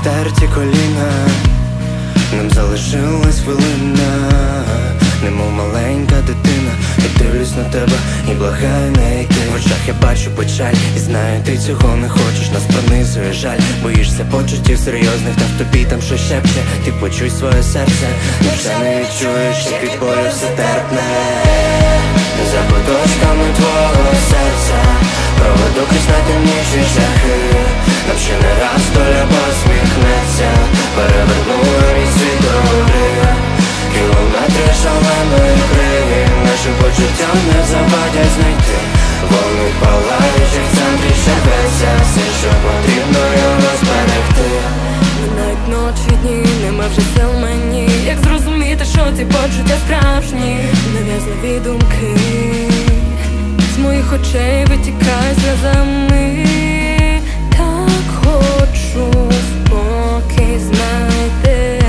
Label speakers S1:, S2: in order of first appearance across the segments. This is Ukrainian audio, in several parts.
S1: стерті коліна, нам залишилась хвилина, немов маленька дитина. Я дивлюсь на тебе і благаю не йти. В очах я бачу печаль і знаю, ти цього не хочеш. Нас пронизує жаль, боїшся почуттів серйозних, та в тобі там що шепче. Ти почуй своє серце, вже не відчуєш, як від болю все терпне. За куточками твого серця проведу крізь найтемніші шляхи. Нам ще не раз доля посміхнеться, перевернула мій світ догори. Кілометри шаленої криги нашим почуттям не завадять знайти. Вогник палаючи в центрі шепеться, все, що потрібно його зберегти.
S2: Минають ночі, дні, нема вже сил мені. Як зрозуміти, що ці почуття справжні? Нав'язливі думки з моїх очей витікають сльозами. Так хочу спокій знайти.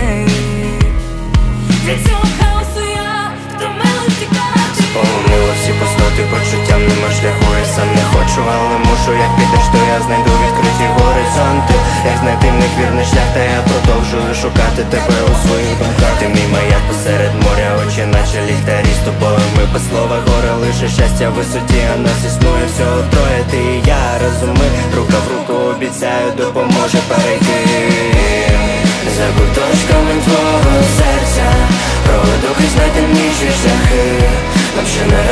S2: Від цього хаосу я втомилась тікати.
S1: Сповнила всі пустоти, почуттям нема шляху. Я сам не хочу, але мушу. Як підеш, то я знайду відкриті горизонти. Як знайти в них вірний шлях, та я продовжую шукати тебе у своїх думках. Ти мій маяк посеред моря, очі наче ліхтарі. З тобою ми без слова, горе лише щастя в висоті. А нас існує всього троє, ти і я, розуми. Рука в руку обіцяю, допоможе перейти. За куточками твого серця проведу крізь найтемніші шляхи. Нам ще не